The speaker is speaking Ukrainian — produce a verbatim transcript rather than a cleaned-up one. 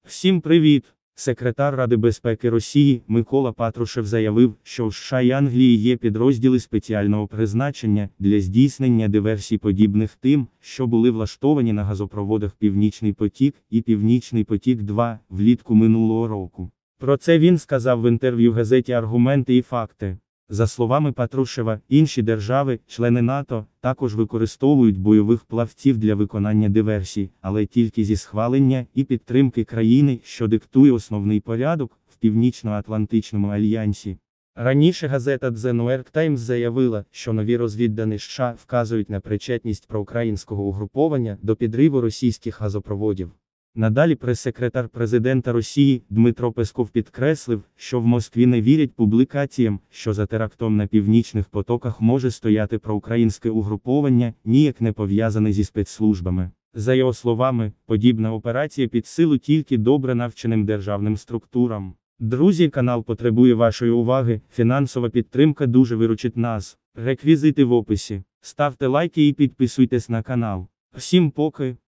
Всім привіт! Секретар Ради безпеки Росії Микола Патрушев заявив, що в США і Англії є підрозділи спеціального призначення для здійснення диверсій подібних тим, що були влаштовані на газопроводах Північний потік і Північний потік-два влітку минулого року. Про це він сказав в інтерв'ю газеті «Аргументи і факти». За словами Патрушева, інші держави, члени НАТО, також використовують бойових плавців для виконання диверсій, але тільки зі схвалення і підтримки країни, що диктує основний порядок в Північно-Атлантичному альянсі. Раніше газета The New York Times заявила, що нові розвіддані США вказують на причетність проукраїнського угруповання до підриву російських газопроводів. Надалі прес-секретар президента Росії Дмитро Песков підкреслив, що в Москві не вірять публікаціям, що за терактом на північних потоках може стояти проукраїнське угруповання, ніяк не пов'язане зі спецслужбами. За його словами, подібна операція під силу тільки добре навченим державним структурам. Друзі, канал потребує вашої уваги, фінансова підтримка дуже виручить нас. Реквізити в описі. Ставте лайки і підписуйтесь на канал. Всім поки!